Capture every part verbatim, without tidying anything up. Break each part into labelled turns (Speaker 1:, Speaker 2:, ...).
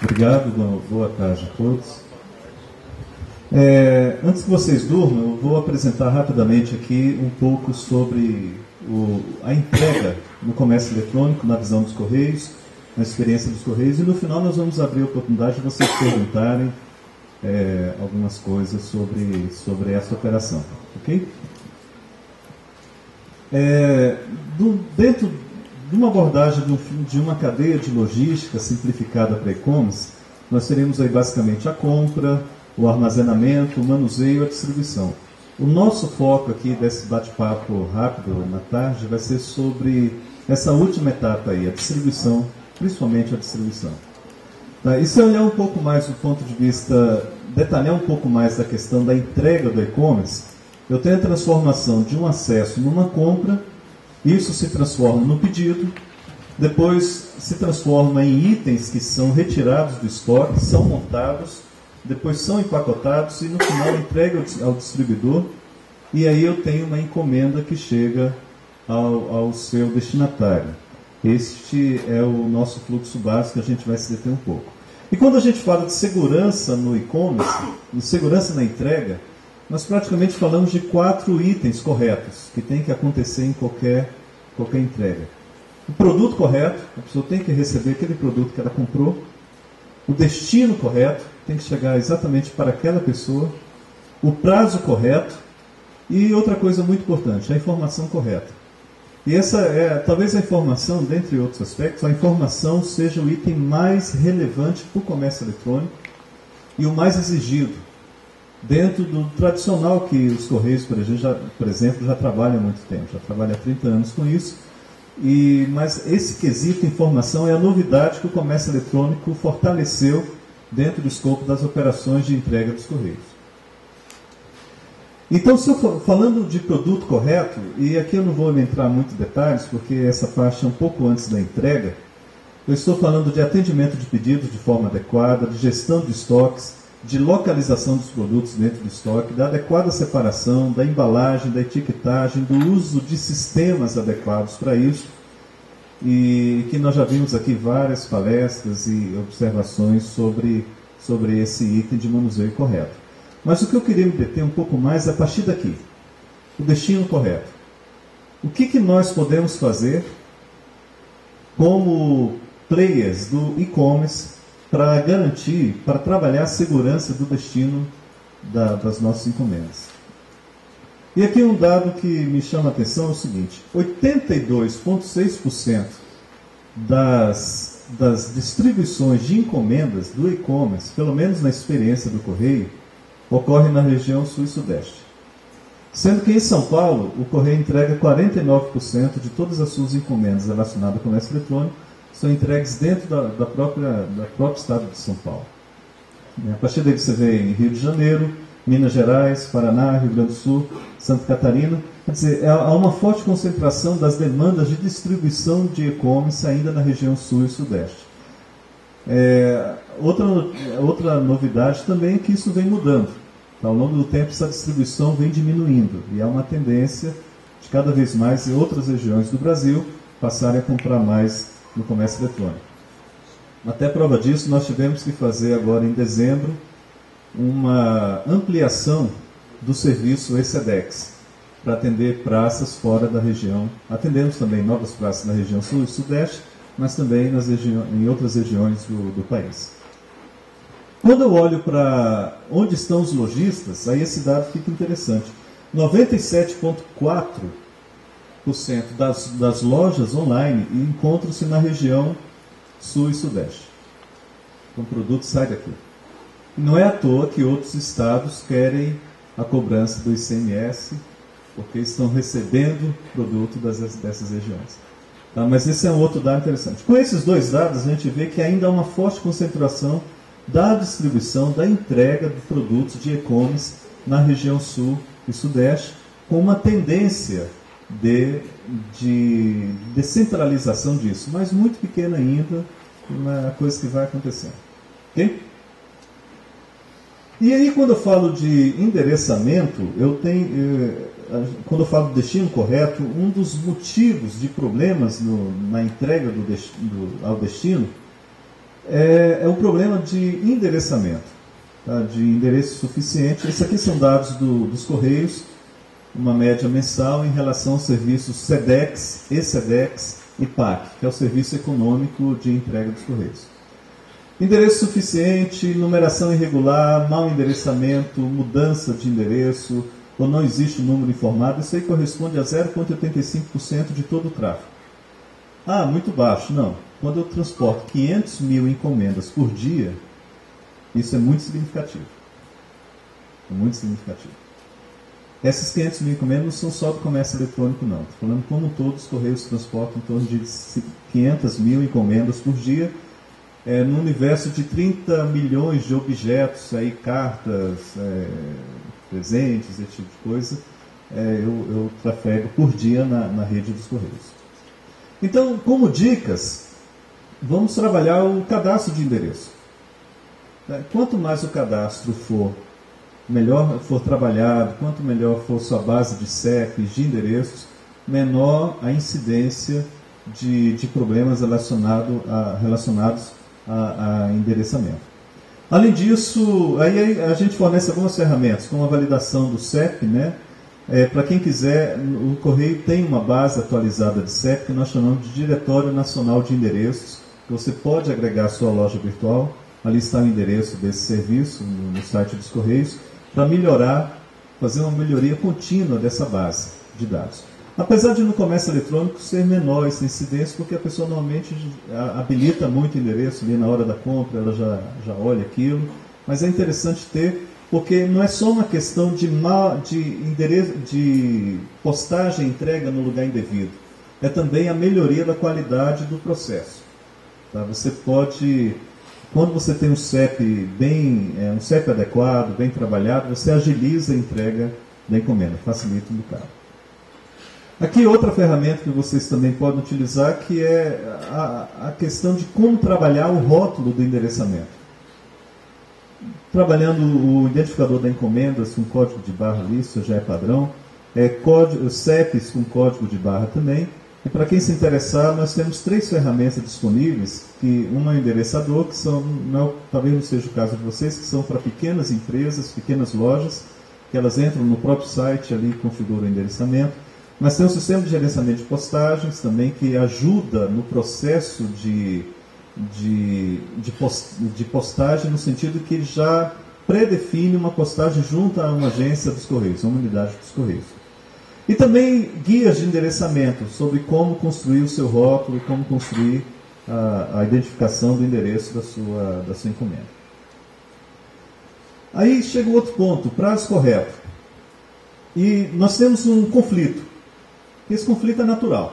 Speaker 1: Obrigado, boa tarde a todos. É, antes que vocês durmam, eu vou apresentar rapidamente aqui um pouco sobre o, a entrega no comércio eletrônico, na visão dos Correios, na experiência dos Correios, e no final nós vamos abrir a oportunidade de vocês perguntarem é, algumas coisas sobre, sobre essa operação. Ok? É, do, dentro de uma abordagem de, um, de uma cadeia de logística simplificada para e-commerce, nós teremos aí basicamente a compra, o armazenamento, o manuseio e a distribuição. O nosso foco aqui desse bate-papo rápido na tarde vai ser sobre essa última etapa aí, a distribuição, principalmente a distribuição. Tá, e se olhar um pouco mais do ponto de vista, detalhar um pouco mais da questão da entrega do e-commerce, eu tenho a transformação de um acesso numa compra, isso se transforma no pedido, depois se transforma em itens que são retirados do estoque, são montados, depois são empacotados e no final entrega ao distribuidor, e aí eu tenho uma encomenda que chega ao, ao seu destinatário. Este é o nosso fluxo básico, que a gente vai se deter um pouco. E quando a gente fala de segurança no e-commerce, de segurança na entrega, nós praticamente falamos de quatro itens corretos que tem que acontecer em qualquer, qualquer entrega. O produto correto, a pessoa tem que receber aquele produto que ela comprou. O destino correto, tem que chegar exatamente para aquela pessoa. O prazo correto. E outra coisa muito importante, a informação correta. E essa é, talvez a informação, dentre outros aspectos, a informação seja o item mais relevante para o comércio eletrônico e o mais exigido, dentro do tradicional que os Correios, por exemplo, já, por exemplo, já trabalham há muito tempo, já trabalham há trinta anos com isso, e, mas esse quesito informação é a novidade que o comércio eletrônico fortaleceu dentro do escopo das operações de entrega dos Correios. Então, se eu for, falando de produto correto, e aqui eu não vou entrar muito em detalhes, porque essa parte é um pouco antes da entrega, eu estou falando de atendimento de pedidos de forma adequada, de gestão de estoques, de localização dos produtos dentro do estoque, da adequada separação, da embalagem, da etiquetagem, do uso de sistemas adequados para isso, e que nós já vimos aqui várias palestras e observações sobre, sobre esse item de manuseio correto. Mas o que eu queria me deter um pouco mais é a partir daqui, o destino correto. O que, que nós podemos fazer como players do e-commerce para garantir, para trabalhar a segurança do destino da, das nossas encomendas. E aqui um dado que me chama a atenção é o seguinte, oitenta e dois vírgula seis por cento das, das distribuições de encomendas do e-commerce, pelo menos na experiência do Correio, ocorre na região sul e sudeste. Sendo que em São Paulo, o Correio entrega quarenta e nove por cento de todas as suas encomendas relacionadas ao comércio eletrônico, são entregues dentro da, da, própria, da próprio estado de São Paulo. A partir daí você vê em Rio de Janeiro, Minas Gerais, Paraná, Rio Grande do Sul, Santa Catarina. Quer dizer, há uma forte concentração das demandas de distribuição de e-commerce ainda na região sul e sudeste. É, outra, outra novidade também é que isso vem mudando. Ao longo do tempo, essa distribuição vem diminuindo e há uma tendência de cada vez mais em outras regiões do Brasil passarem a comprar mais no comércio eletrônico. Até prova disso, nós tivemos que fazer agora em dezembro uma ampliação do serviço ECEDEX para atender praças fora da região. Atendemos também novas praças na região sul e sudeste, mas também nas em outras regiões do, do país. Quando eu olho para onde estão os lojistas, aí esse dado fica interessante. noventa e sete vírgula quatro por cento das, das lojas online encontram-se na região sul e sudeste. Então o produto sai daqui. E não é à toa que outros estados querem a cobrança do I C M S, porque estão recebendo produto das, dessas regiões. Tá? Mas esse é um outro dado interessante. Com esses dois dados, a gente vê que ainda há uma forte concentração da distribuição, da entrega de produtos de e-commerce na região sul e sudeste, com uma tendência de, de descentralização disso, mas muito pequena ainda, uma coisa que vai acontecendo. Ok? E aí, quando eu falo de endereçamento, eu tenho, eu, quando eu falo do destino correto, um dos motivos de problemas no, na entrega do, do, ao destino é, é o problema de endereçamento, tá? De endereço suficiente. Esses aqui são dados do, dos Correios, uma média mensal em relação aos serviços SEDEX, E-SEDEX e PAC, que é o Serviço Econômico de Entrega dos Correios. Endereço suficiente, numeração irregular, mau endereçamento, mudança de endereço, ou não existe número informado, isso aí corresponde a zero vírgula oitenta e cinco por cento de todo o tráfego. Ah, muito baixo. Não. Quando eu transporto quinhentos mil encomendas por dia, isso é muito significativo. É muito significativo. Essas quinhentos mil encomendas não são só do comércio eletrônico, não. Estou falando como todos os Correios transportam em torno de quinhentas mil encomendas por dia, é, no universo de trinta milhões de objetos, aí, cartas, é, presentes, esse tipo de coisa, é, eu, eu trafego por dia na, na rede dos Correios. Então, como dicas, vamos trabalhar o cadastro de endereço. Quanto mais o cadastro for melhor for trabalhado, quanto melhor for sua base de C E Ps, de endereços, menor a incidência de, de problemas relacionado a, relacionados a, a endereçamento. Além disso, aí a gente fornece algumas ferramentas, como a validação do C E P, né? É, para quem quiser, o Correio tem uma base atualizada de C E P que nós chamamos de Diretório Nacional de Endereços, que você pode agregar à sua loja virtual. Ali está o endereço desse serviço, no, no site dos Correios, para melhorar, fazer uma melhoria contínua dessa base de dados. Apesar de no comércio eletrônico ser menor essa incidência, porque a pessoa normalmente habilita muito o endereço ali na hora da compra, ela já, já olha aquilo, mas é interessante ter, porque não é só uma questão de, mal, de, endereço, de postagem e entrega no lugar indevido, é também a melhoria da qualidade do processo. Tá? Você pode, quando você tem um C E P bem, é, um C E P adequado, bem trabalhado, você agiliza a entrega da encomenda, facilita um bocado. Aqui outra ferramenta que vocês também podem utilizar, que é a, a questão de como trabalhar o rótulo do endereçamento. Trabalhando o identificador da encomenda com código de barra ali, isso já é padrão, é, código, C E Ps com código de barra também. E para quem se interessar, nós temos três ferramentas disponíveis, que uma é o endereçador, que são, não, talvez não seja o caso de vocês, que são para pequenas empresas, pequenas lojas, que elas entram no próprio site ali e configuram o endereçamento. Mas tem um sistema de gerenciamento de postagens também, que ajuda no processo de, de, de, post, de postagem, no sentido que ele já predefine uma postagem junto a uma agência dos Correios, uma unidade dos Correios. E também guias de endereçamento sobre como construir o seu rótulo e como construir a, a identificação do endereço da sua, da sua encomenda. Aí chega o outro ponto, o prazo correto. E nós temos um conflito. Esse conflito é natural.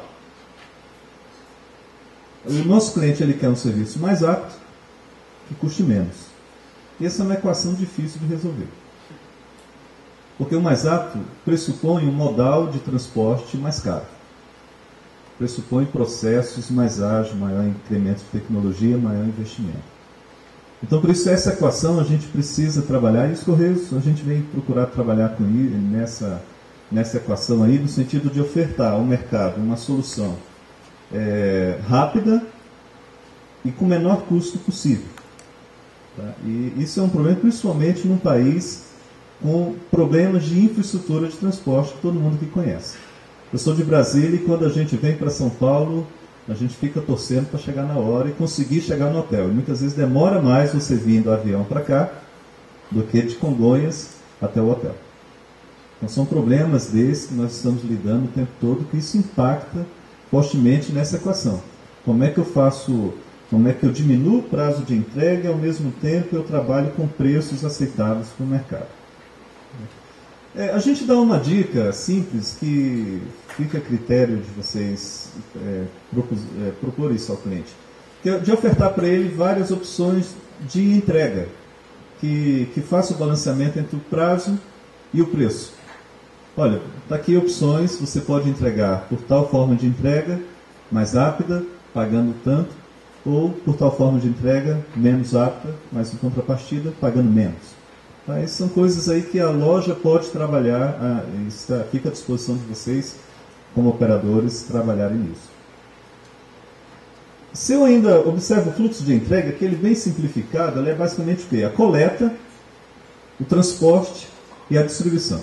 Speaker 1: O nosso cliente ele quer um serviço mais rápido que custe menos. E essa é uma equação difícil de resolver. Porque o mais rápido pressupõe um modal de transporte mais caro. Pressupõe processos mais ágeis, maior incremento de tecnologia, maior investimento. Então, por isso, essa equação a gente precisa trabalhar, e os Correios, a gente vem procurar trabalhar com ele nessa, nessa equação aí, no sentido de ofertar ao mercado uma solução é, rápida e com o menor custo possível. Tá? E isso é um problema, principalmente num país com problemas de infraestrutura de transporte que todo mundo aqui conhece. Eu sou de Brasília e quando a gente vem para São Paulo, a gente fica torcendo para chegar na hora e conseguir chegar no hotel. E muitas vezes demora mais você vir do avião para cá do que de Congonhas até o hotel. Então são problemas desses que nós estamos lidando o tempo todo, que isso impacta fortemente nessa equação. Como é que eu faço, como é que eu diminuo o prazo de entrega e ao mesmo tempo eu trabalho com preços aceitáveis para o mercado? É, a gente dá uma dica simples que fica a critério de vocês é, propor, é, propor isso ao cliente, que é de ofertar para ele várias opções de entrega, que, que faça o balanceamento entre o prazo e o preço. Olha, está aqui opções, você pode entregar por tal forma de entrega, mais rápida, pagando tanto, ou por tal forma de entrega, menos rápida, mas em contrapartida, pagando menos. Tá? Essas são coisas aí que a loja pode trabalhar, ah, está, fica à disposição de vocês, como operadores, trabalharem nisso. se eu ainda observo o fluxo de entrega, que ele bem simplificado, ele é basicamente o quê? A coleta, o transporte e a distribuição.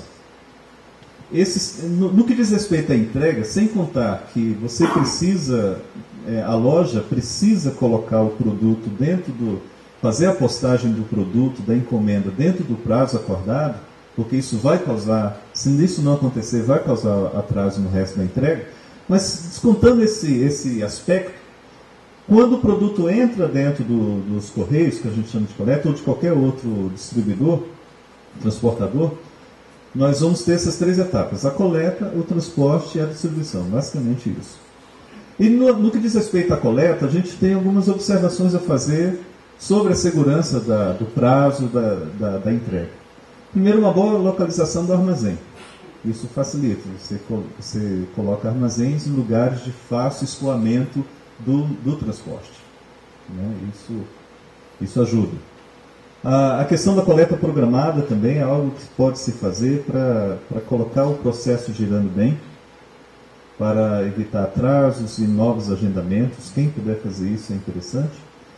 Speaker 1: Esses, no, no que diz respeito à entrega, sem contar que você precisa, é, a loja precisa colocar o produto dentro do, fazer a postagem do produto, da encomenda, dentro do prazo acordado, porque isso vai causar, se isso não acontecer, vai causar atraso no resto da entrega. Mas descontando esse, esse aspecto, quando o produto entra dentro do, dos correios, que a gente chama de coleta, ou de qualquer outro distribuidor, transportador, nós vamos ter essas três etapas: a coleta, o transporte e a distribuição, basicamente isso. E no, no que diz respeito à coleta, a gente tem algumas observações a fazer sobre a segurança da, do prazo da, da, da entrega. Primeiro, uma boa localização do armazém. Isso facilita, você, você coloca armazéns em lugares de fácil escoamento do, do transporte. Né? Isso, isso ajuda. A questão da coleta programada também é algo que pode se fazer para colocar o processo girando bem, para evitar atrasos e novos agendamentos. Quem puder fazer isso é interessante.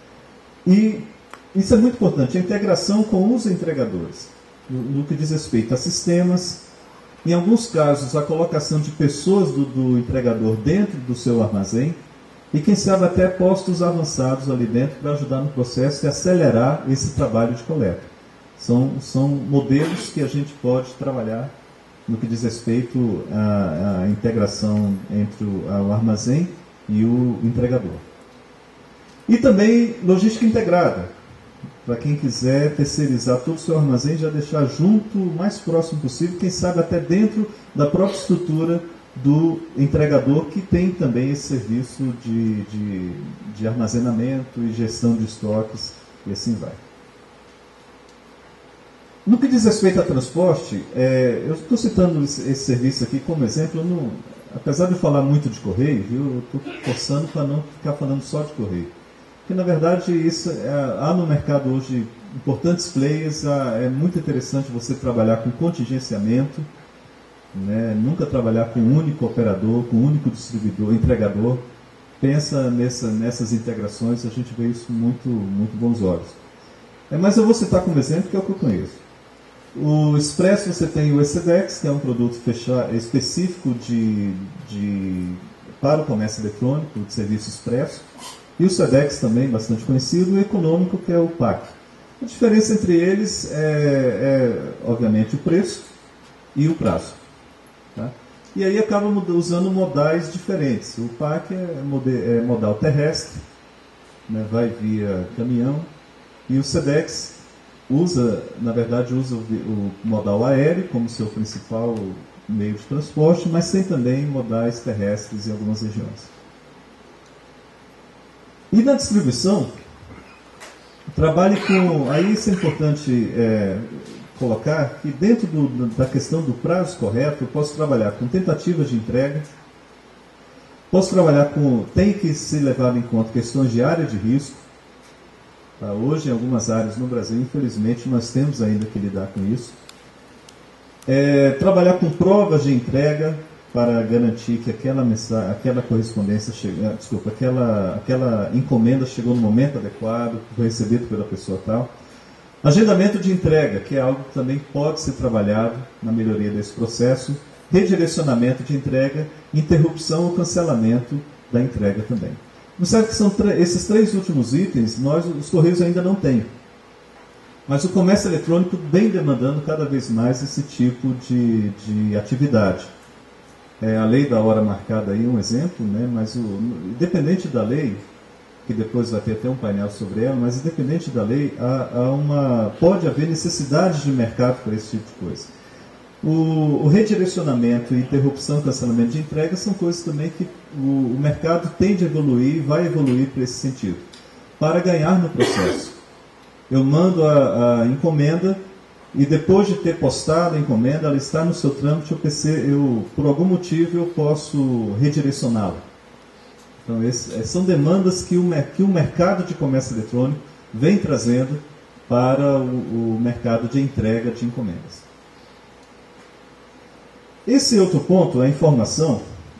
Speaker 1: E isso é muito importante, a integração com os entregadores, no, no que diz respeito a sistemas. Em alguns casos, a colocação de pessoas do, do entregador dentro do seu armazém, e quem sabe até postos avançados ali dentro para ajudar no processo e acelerar esse trabalho de coleta. São, são modelos que a gente pode trabalhar no que diz respeito à, à integração entre o, o armazém e o entregador. E também logística integrada, para quem quiser terceirizar todo o seu armazém, já deixar junto, o mais próximo possível, quem sabe até dentro da própria estrutura do entregador, que tem também esse serviço de, de, de armazenamento e gestão de estoques, e assim vai. No que diz respeito a transporte, é, eu estou citando esse, esse serviço aqui como exemplo, eu não, apesar de falar muito de correio, viu, eu estou forçando para não ficar falando só de correio. Porque, na verdade, isso, é, há no mercado hoje importantes players, há, é muito interessante você trabalhar com contingenciamento, né? Nunca trabalhar com um único operador, com um único distribuidor, entregador. Pensa nessa, nessas integrações, a gente vê isso muito, muito bons olhos. É, mas eu vou citar como exemplo que é o que eu conheço. O Expresso, você tem o Excedex, que é um produto fechado, específico de, de, para o comércio eletrônico, de serviço expresso. E o Sedex também, bastante conhecido, e o econômico, que é o P A C. A diferença entre eles é, é obviamente, o preço e o prazo. Tá? E aí acaba usando modais diferentes. O P A C é modal terrestre, né, vai via caminhão, e o Sedex usa, na verdade, usa o, o modal aéreo como seu principal meio de transporte, mas tem também modais terrestres em algumas regiões. E na distribuição, trabalhe com... Aí isso é importante é, colocar que dentro do, da questão do prazo correto, eu posso trabalhar com tentativas de entrega, posso trabalhar com... Tem que ser levado em conta questões de área de risco. Tá? Hoje, em algumas áreas no Brasil, infelizmente, nós temos ainda que lidar com isso. É, trabalhar com provas de entrega, para garantir que aquela, mensagem, aquela correspondência, chega, desculpa, aquela, aquela encomenda chegou no momento adequado, foi recebido pela pessoa tal. Agendamento de entrega, que é algo que também pode ser trabalhado na melhoria desse processo. Redirecionamento de entrega, interrupção ou cancelamento da entrega também. Observe que são esses três últimos itens, nós, os Correios, ainda não têm. Mas o comércio eletrônico vem demandando cada vez mais esse tipo de, de atividade. É, a lei da hora marcada aí é um exemplo, né? Mas o, independente da lei, que depois vai ter até um painel sobre ela, mas independente da lei, há, há uma, pode haver necessidade de mercado para esse tipo de coisa. O, o redirecionamento, interrupção e cancelamento de entrega são coisas também que o, o mercado tende a evoluir e vai evoluir para esse sentido, para ganhar no processo. Eu mando a, a encomenda, e depois de ter postado a encomenda, ela está no seu trâmite, eu, pensei, eu por algum motivo eu posso redirecioná-la. Então, esse, são demandas que o, que o mercado de comércio eletrônico vem trazendo para o, o mercado de entrega de encomendas. Esse outro ponto, a informação,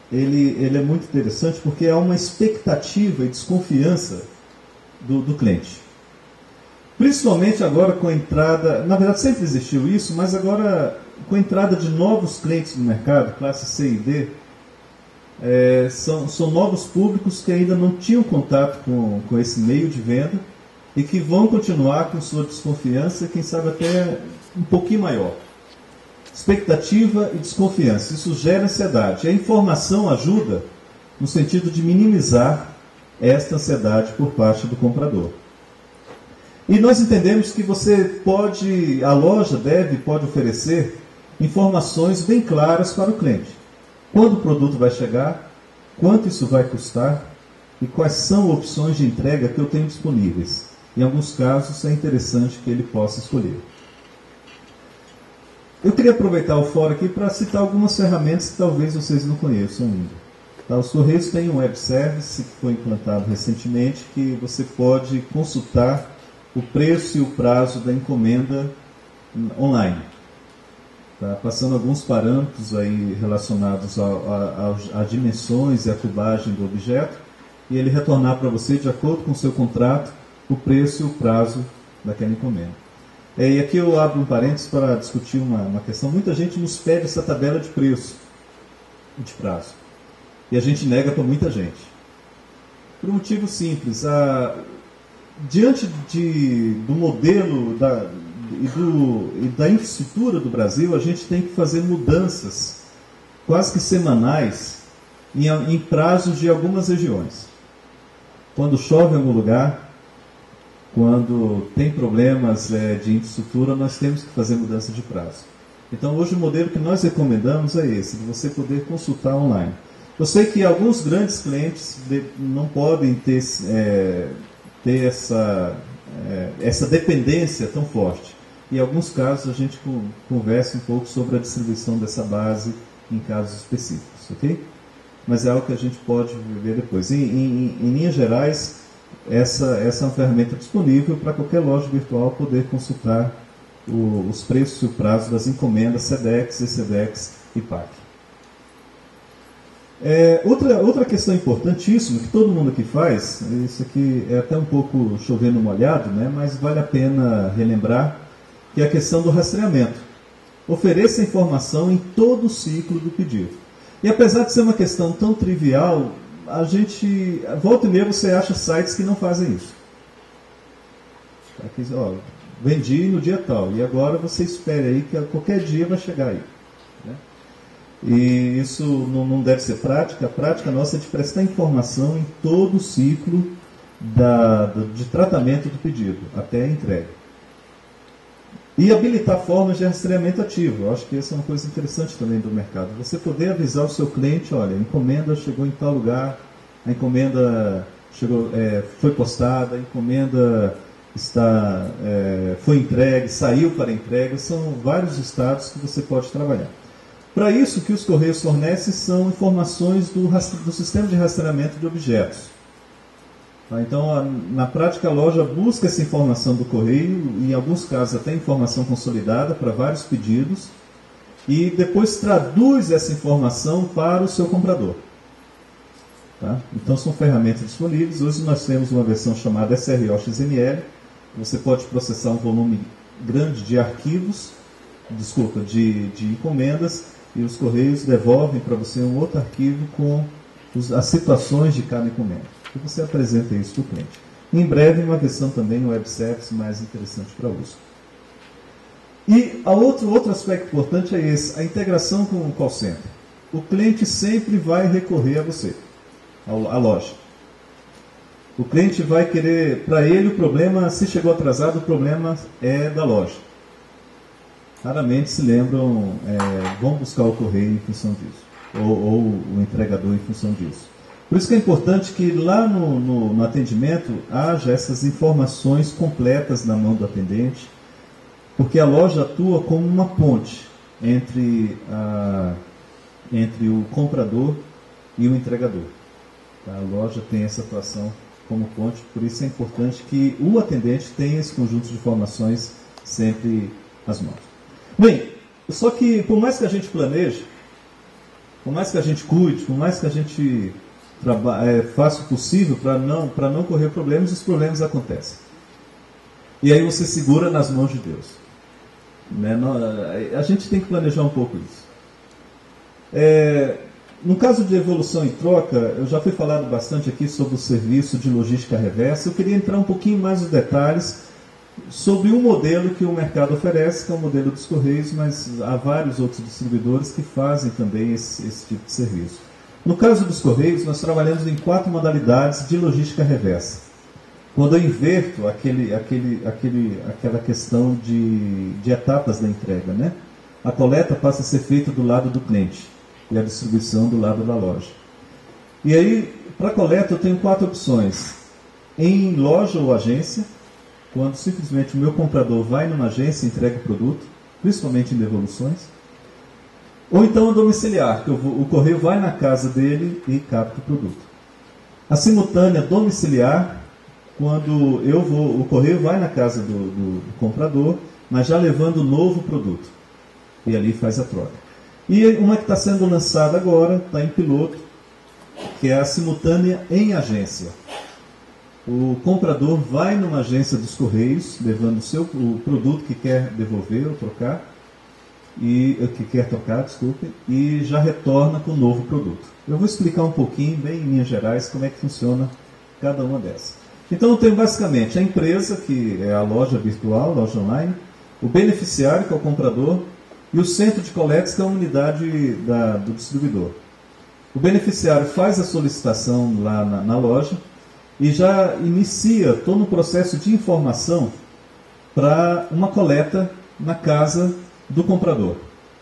Speaker 1: ele, ele é muito interessante porque há uma expectativa e desconfiança do, do cliente. Principalmente agora com a entrada, na verdade sempre existiu isso, mas agora com a entrada de novos clientes no mercado, classe C e D, é, são, são novos públicos que ainda não tinham contato com, com esse meio de venda e que vão continuar com sua desconfiança, quem sabe até um pouquinho maior. Expectativa e desconfiança, isso gera ansiedade. A informação ajuda no sentido de minimizar esta ansiedade por parte do comprador. E nós entendemos que você pode, a loja deve, pode oferecer informações bem claras para o cliente. Quando o produto vai chegar, quanto isso vai custar e quais são opções de entrega que eu tenho disponíveis. Em alguns casos é interessante que ele possa escolher. Eu queria aproveitar o fórum aqui para citar algumas ferramentas que talvez vocês não conheçam ainda. Tá, os Correios têm um web service que foi implantado recentemente que você pode consultar o preço e o prazo da encomenda online. Tá? Passando alguns parâmetros aí relacionados a, a, a, a dimensões e a cubagem do objeto, e ele retornar para você, de acordo com o seu contrato, o preço e o prazo daquela encomenda. É, e aqui eu abro um parênteses para discutir uma, uma questão. Muita gente nos pede essa tabela de preço e de prazo. E a gente nega para muita gente. Por um motivo simples. A, diante de, do modelo da, e, do, e da infraestrutura do Brasil, a gente tem que fazer mudanças quase que semanais em, em prazos de algumas regiões. Quando chove em algum lugar, quando tem problemas é, de infraestrutura, nós temos que fazer mudança de prazo. Então, hoje o modelo que nós recomendamos é esse, de você poder consultar online. Eu sei que alguns grandes clientes de, não podem ter, é, ter essa, é, essa dependência tão forte. Em alguns casos, a gente conversa um pouco sobre a distribuição dessa base em casos específicos, ok? Mas é algo que a gente pode ver depois. Em, em, em linhas gerais, essa, essa é uma ferramenta disponível para qualquer loja virtual poder consultar o, os preços e o prazo das encomendas SEDEX, ECEDEX e P A C. É, outra, outra questão importantíssima que todo mundo aqui faz, isso aqui é até um pouco chovendo molhado, né, mas vale a pena relembrar, que é a questão do rastreamento. Ofereça informação em todo o ciclo do pedido. E apesar de ser uma questão tão trivial, a gente, volta e meia você acha sites que não fazem isso. Aqui, ó, vendi no dia tal, e agora você espere aí que a qualquer dia vai chegar aí. Né? E isso não, não deve ser prática. A prática nossa é de prestar informação em todo o ciclo da, do, de tratamento do pedido, até a entrega. E habilitar formas de rastreamento ativo. Eu acho que essa é uma coisa interessante também do mercado. Você poder avisar o seu cliente, olha, a encomenda chegou em tal lugar, a encomenda chegou, é, foi postada, a encomenda está, é, foi entregue, saiu para entrega. São vários estados que você pode trabalhar. Para isso, o que os Correios fornecem são informações do, do sistema de rastreamento de objetos. Então, na prática, a loja busca essa informação do correio, e em alguns casos até informação consolidada para vários pedidos, e depois traduz essa informação para o seu comprador. Tá? Então, são ferramentas disponíveis. Hoje nós temos uma versão chamada S R O X M L. Você pode processar um volume grande de arquivos, desculpa, de, de encomendas, e os Correios devolvem para você um outro arquivo com os, as situações de cada encomenda. E você apresenta isso para o cliente. Em breve, uma versão também no web service mais interessante para uso. E a outro, outro aspecto importante é esse, a integração com o call center. O cliente sempre vai recorrer a você, à loja. O cliente vai querer, para ele o problema, se chegou atrasado, o problema é da loja. Raramente se lembram, é, vão buscar o correio em função disso, ou, ou o entregador em função disso. Por isso que é importante que lá no, no, no atendimento haja essas informações completas na mão do atendente, porque a loja atua como uma ponte entre, a, entre o comprador e o entregador. Tá? A loja tem essa atuação como ponte, por isso é importante que o atendente tenha esse conjunto de informações sempre às mãos. Bem, só que por mais que a gente planeje, por mais que a gente cuide, por mais que a gente é, faça o possível para não, para não correr problemas, os problemas acontecem. E aí você segura nas mãos de Deus. Né? A gente tem que planejar um pouco isso. É, no caso de evolução e troca, eu já fui falado bastante aqui sobre o serviço de logística reversa. Eu queria entrar um pouquinho mais nos detalhes sobre um modelo que o mercado oferece, que é o modelo dos Correios, mas há vários outros distribuidores que fazem também esse, esse tipo de serviço. No caso dos Correios, nós trabalhamos em quatro modalidades de logística reversa. Quando eu inverto aquele, aquele, aquele, aquela questão de, de etapas da entrega, né? A coleta passa a ser feita do lado do cliente e a distribuição do lado da loja. E aí, para a coleta, eu tenho quatro opções. Em loja ou agência, quando simplesmente o meu comprador vai numa agência e entrega o produto, principalmente em devoluções. Ou então domiciliar, que vou, o correio vai na casa dele e capta o produto. A simultânea domiciliar, quando eu vou, o correio vai na casa do, do, do comprador, mas já levando o novo produto. E ali faz a troca. E uma que está sendo lançada agora, está em piloto, que é a simultânea em agência. O comprador vai numa agência dos Correios, levando o, seu, o produto que quer devolver ou trocar, e, que quer trocar, desculpe, e já retorna com o novo produto. Eu vou explicar um pouquinho, bem em linhas gerais, como é que funciona cada uma dessas. Então eu tenho basicamente a empresa, que é a loja virtual, loja online, o beneficiário, que é o comprador, e o centro de coletas, que é a unidade da, do distribuidor. O beneficiário faz a solicitação lá na, na loja, e já inicia todo o processo de informação para uma coleta na casa do comprador.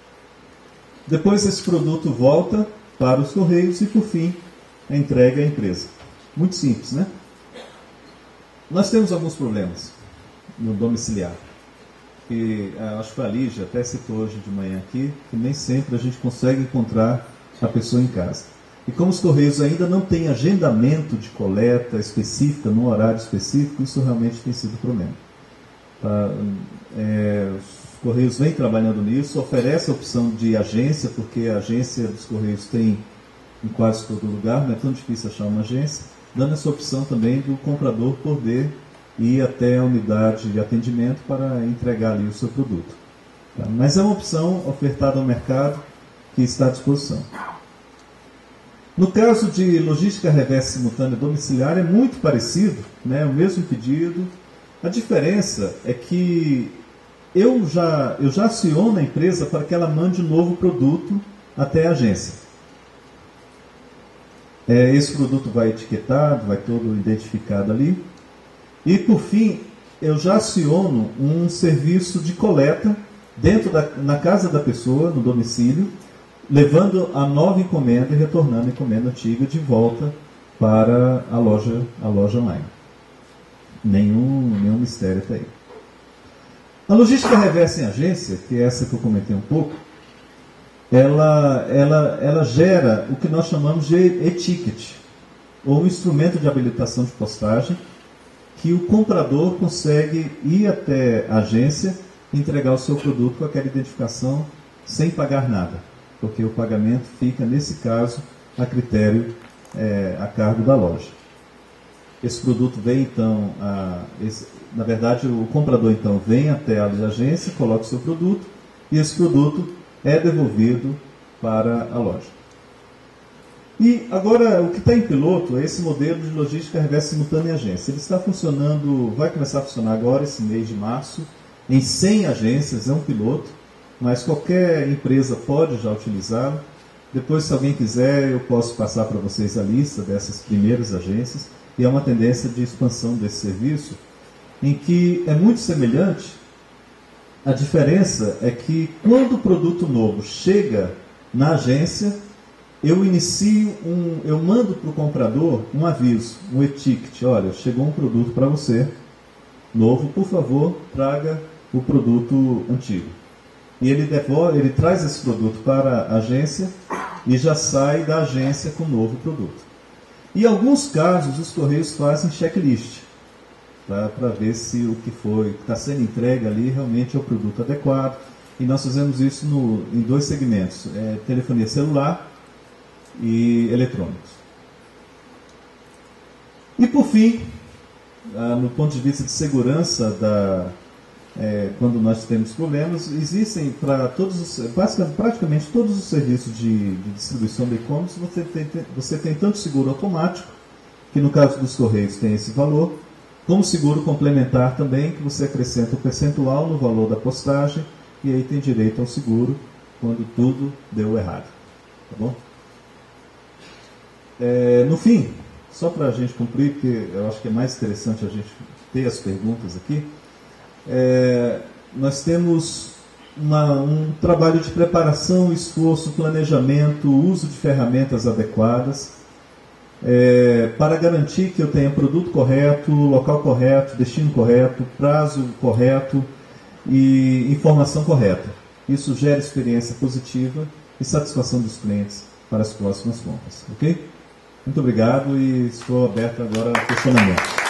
Speaker 1: Depois esse produto volta para os Correios e, por fim, a entrega à empresa. Muito simples, né? Nós temos alguns problemas no domiciliar. E, acho que a Lígia até citou hoje de manhã aqui, que nem sempre a gente consegue encontrar a pessoa em casa. E como os Correios ainda não têm agendamento de coleta específica, num horário específico, isso realmente tem sido um problema. Tá? É, os Correios vêm trabalhando nisso, oferece a opção de agência, porque a agência dos Correios tem em quase todo lugar, não é tão difícil achar uma agência, dando essa opção também do comprador poder ir até a unidade de atendimento para entregar ali o seu produto. Tá? Mas é uma opção ofertada ao mercado que está à disposição. No caso de logística reversa simultânea domiciliar, é muito parecido, né? O mesmo pedido. A diferença é que eu já, eu já aciono a empresa para que ela mande um novo produto até a agência. É, esse produto vai etiquetado, vai todo identificado ali. E, por fim, eu já aciono um serviço de coleta dentro da, na casa da pessoa, no domicílio, levando a nova encomenda e retornando a encomenda antiga de volta para a loja, a loja online. Nenhum, nenhum mistério até aí. A logística reversa em agência, que é essa que eu comentei um pouco, ela, ela, ela gera o que nós chamamos de e-ticket, ou um instrumento de habilitação de postagem, que o comprador consegue ir até a agência e entregar o seu produto com aquela identificação sem pagar nada, porque o pagamento fica, nesse caso, a critério, é, a cargo da loja. Esse produto vem, então, a, esse, na verdade, o comprador, então, vem até a agência, coloca o seu produto, e esse produto é devolvido para a loja. E agora, o que está em piloto é esse modelo de logística reversa simultânea em agência. Ele está funcionando, vai começar a funcionar agora, esse mês de março, em cem agências, é um piloto, mas qualquer empresa pode já utilizá-lo. Depois, se alguém quiser, eu posso passar para vocês a lista dessas primeiras agências, e é uma tendência de expansão desse serviço, em que é muito semelhante. A diferença é que quando o produto novo chega na agência, eu inicio um, eu mando para o comprador um aviso, um e-ticket. Olha, chegou um produto para você, novo, por favor, traga o produto antigo. E ele devolve, ele traz esse produto para a agência e já sai da agência com o novo produto. Em alguns casos, os Correios fazem checklist, tá, para ver se o que foi, que está sendo entregue ali realmente é o produto adequado. E nós fazemos isso no, em dois segmentos, é, telefonia celular e eletrônicos. E por fim, ah, no ponto de vista de segurança, da, é, quando nós temos problemas, existem para todos os, basicamente, praticamente todos os serviços de, de distribuição de e-commerce, você tem, você tem tanto seguro automático, que no caso dos Correios tem esse valor, como seguro complementar também, que você acrescenta o percentual no valor da postagem, e aí tem direito ao seguro quando tudo deu errado. Tá bom? É, no fim, só para a gente cumprir, porque eu acho que é mais interessante a gente ter as perguntas aqui, é, nós temos uma, um trabalho de preparação, esforço, planejamento, uso de ferramentas adequadas, é, para garantir que eu tenha produto correto, local correto, destino correto, prazo correto e informação correta. Isso gera experiência positiva e satisfação dos clientes para as próximas compras. Ok? Muito obrigado e estou aberto agora a questionamento.